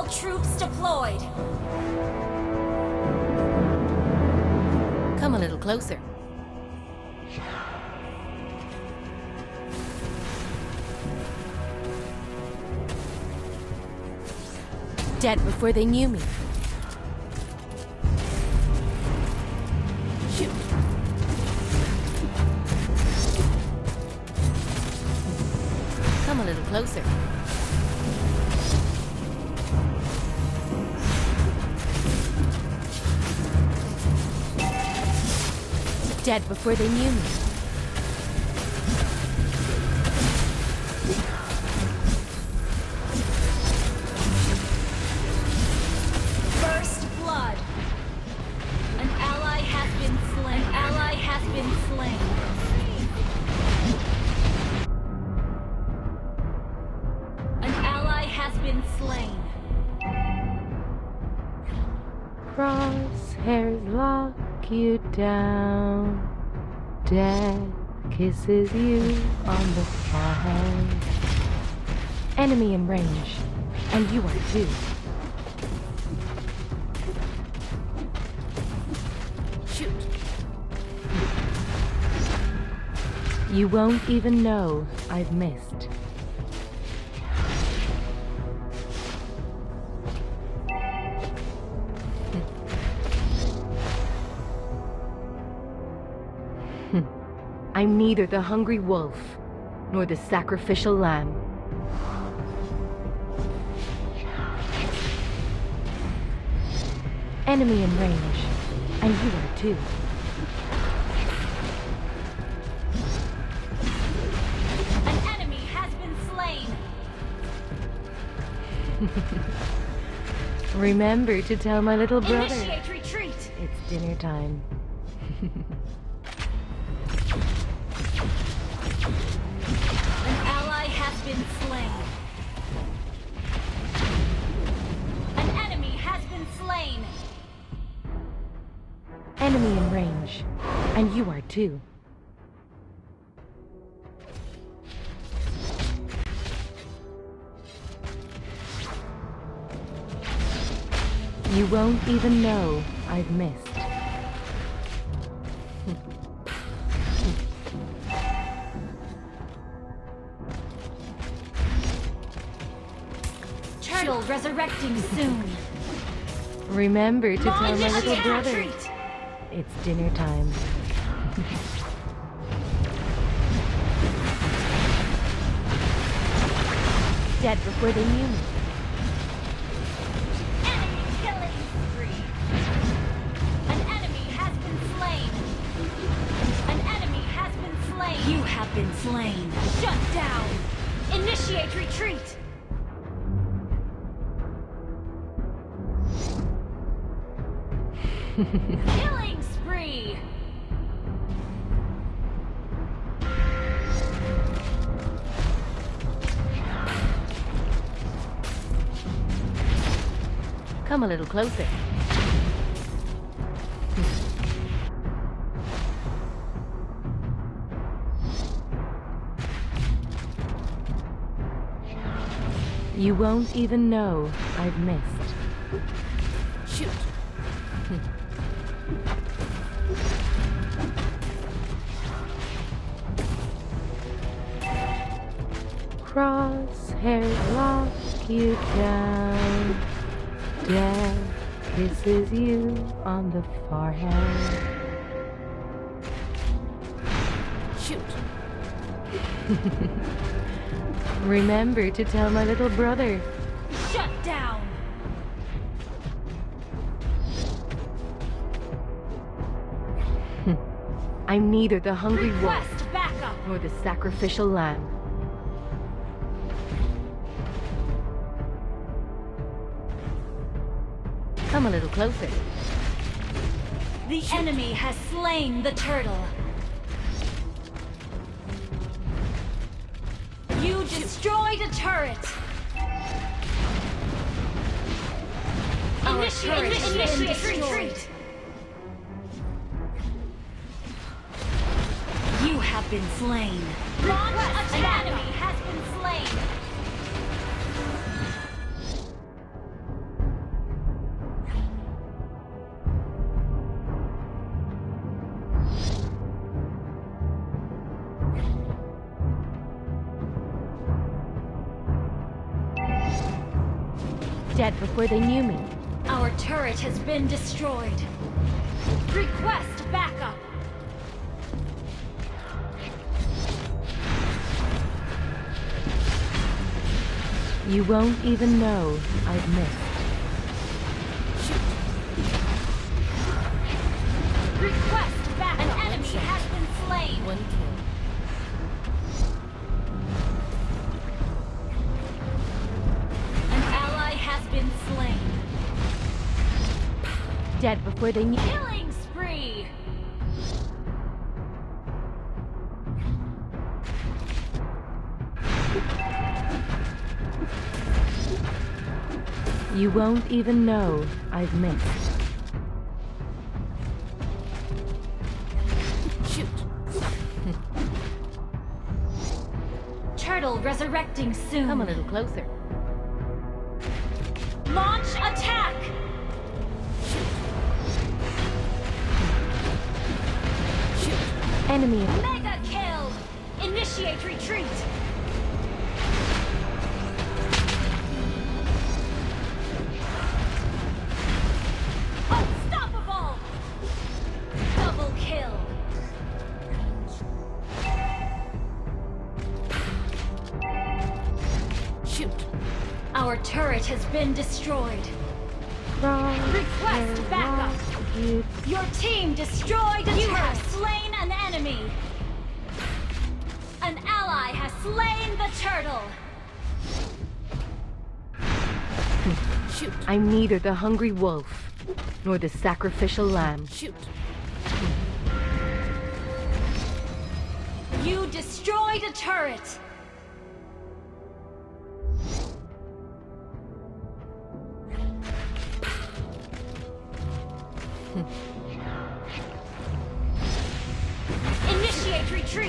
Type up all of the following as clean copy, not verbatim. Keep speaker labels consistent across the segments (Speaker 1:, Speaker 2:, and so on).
Speaker 1: All troops deployed.
Speaker 2: Come a little closer. Dead before they knew me. Shoot. Come a little closer. Dead before they knew me.
Speaker 1: First blood. An ally has been slain. An ally has been slain. An ally has been slain.
Speaker 2: Crosshairs lock you down. Death kisses you on the forehead. Enemy in range, and you are too. Shoot. You won't even know I've missed. I'm neither the hungry wolf nor the sacrificial lamb. Enemy in range, and you are too.
Speaker 1: An enemy has been slain.
Speaker 2: Remember to tell my little brother.
Speaker 1: Initiate retreat.
Speaker 2: It's dinner time.
Speaker 1: An ally has been slain. An enemy has been slain.
Speaker 2: Enemy in range, and you are too. You won't even know I've missed.
Speaker 1: Turtle resurrecting soon.
Speaker 2: Remember to tell my little
Speaker 1: Initiate
Speaker 2: brother.
Speaker 1: retreat.
Speaker 2: It's dinner time. Dead before they knew me.
Speaker 1: Enemy killing spree. An enemy has been slain. An enemy has been slain. You have been slain. Shut down. Initiate retreat. Killing spree.
Speaker 2: Come a little closer. You won't even know I've missed. Shoot. Crosshairs lock you down. Death kisses you on the forehead. Shoot. Remember to tell my little brother.
Speaker 1: Shut down.
Speaker 2: I'm neither the hungry wolf
Speaker 1: Request backup.
Speaker 2: nor the sacrificial lamb. Come a little closer.
Speaker 1: The enemy has slain the turtle. You destroyed a turret. Initiate retreat. You have been slain. Launch attack. An enemy has been slain.
Speaker 2: Dead before they knew me.
Speaker 1: Our turret has been destroyed. Request backup.
Speaker 2: You won't even know I've missed.
Speaker 1: Request backup. An enemy has been slain.
Speaker 3: One kill.
Speaker 1: An ally has been slain.
Speaker 2: Dead before they knew.
Speaker 1: Killing spree.
Speaker 2: You won't even know I've missed.
Speaker 3: Shoot.
Speaker 1: Turtle resurrecting soon.
Speaker 2: Come a little closer.
Speaker 1: Launch attack.
Speaker 3: Shoot.
Speaker 2: Enemy.
Speaker 1: Mega kill. Initiate retreat. Unstoppable. Double kill.
Speaker 3: Shoot.
Speaker 1: Our turret has been destroyed. Request backup. Your team destroyed a turret. You have slain an enemy. An ally has slain the turtle.
Speaker 3: Shoot.
Speaker 2: I'm neither the hungry wolf nor the sacrificial lamb.
Speaker 3: Shoot.
Speaker 1: You destroyed a turret. Initiate retreat.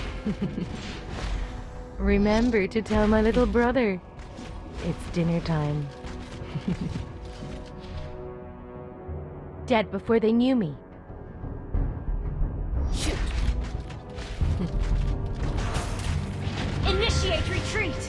Speaker 2: Remember to tell my little brother it's dinner time. Dead before they knew me.
Speaker 3: Shoot.
Speaker 1: Initiate retreat.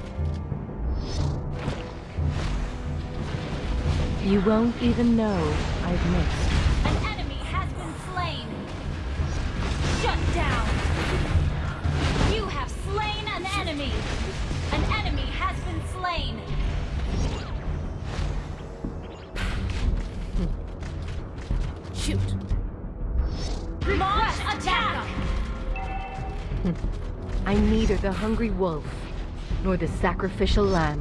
Speaker 2: You won't even know I've missed.
Speaker 1: An enemy has been slain. Shut down. You have slain an enemy. An enemy has been slain.
Speaker 3: Shoot.
Speaker 1: Launch attack.
Speaker 2: I'm neither the hungry wolf nor the sacrificial lamb.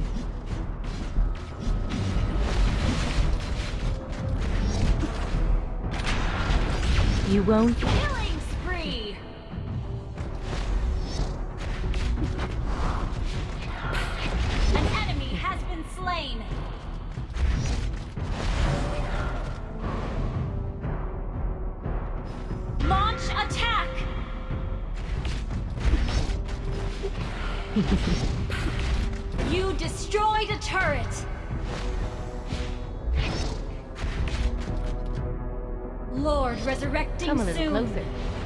Speaker 2: You won't.
Speaker 1: Killing spree. An enemy has been slain. Launch attack. You destroyed a turret. Lord resurrecting
Speaker 2: Come a little
Speaker 1: soon.
Speaker 2: closer.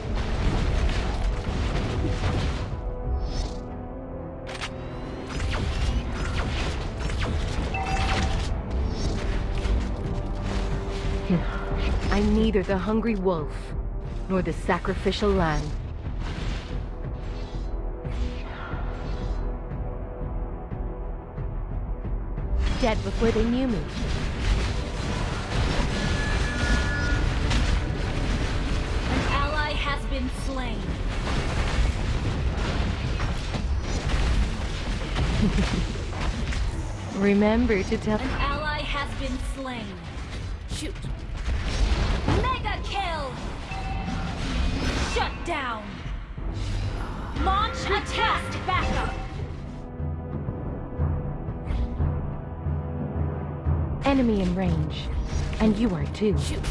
Speaker 2: I'm neither the hungry wolf nor the sacrificial lamb. Dead before they knew me.
Speaker 1: An ally has been slain.
Speaker 2: Remember to tell.
Speaker 1: An ally has been slain.
Speaker 3: Shoot.
Speaker 1: Mega kill! Shut down! Launch attack! Backup!
Speaker 2: Enemy in range. And you are too.
Speaker 3: Shoot.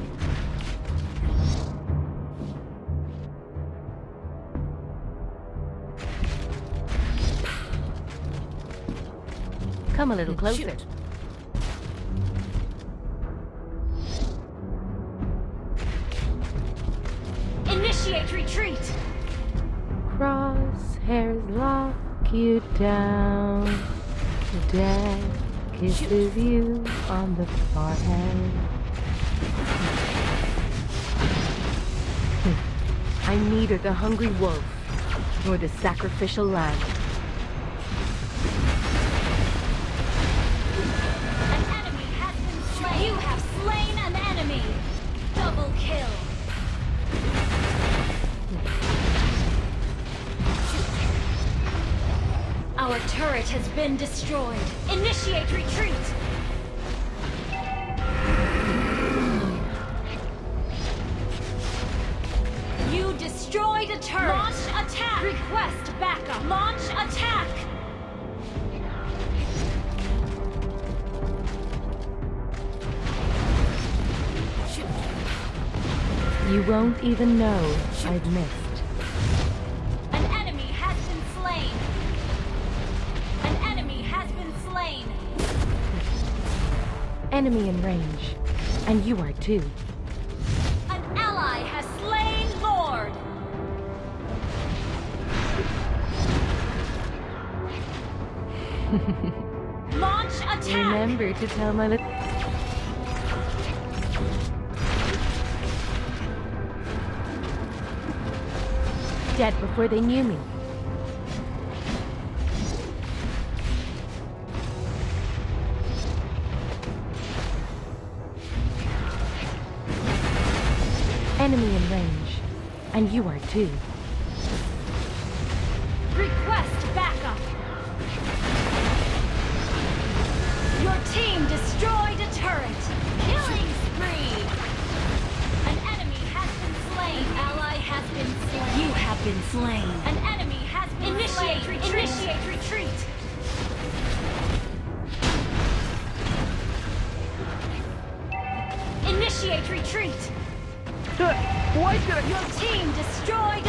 Speaker 2: Come a little closer.
Speaker 3: Shoot.
Speaker 1: Initiate retreat!
Speaker 2: Crosshairs lock you down. Death kisses you on the forehead. I'm neither the hungry wolf nor the sacrificial lamb.
Speaker 1: An enemy has been slain. You have slain an enemy. Double kill. Our turret has been destroyed. Initiate retreat. You destroyed a turret. Launch attack. Request backup. Launch attack.
Speaker 2: You won't even know I've missed.
Speaker 1: An enemy has been slain. An enemy has been slain.
Speaker 2: Enemy in range, and you are too.
Speaker 1: An ally has slain Lord. Launch attack.
Speaker 2: Remember to tell my little... Dead before they knew me. Enemy in range, and you are too.
Speaker 1: Request backup. Your team destroyed a turret. Killing spree. An enemy has been slain. Ally has been slain. You have been slain. An enemy has been slain. Initiate retreat. Initiate retreat.
Speaker 2: Why did
Speaker 1: Your team destroyed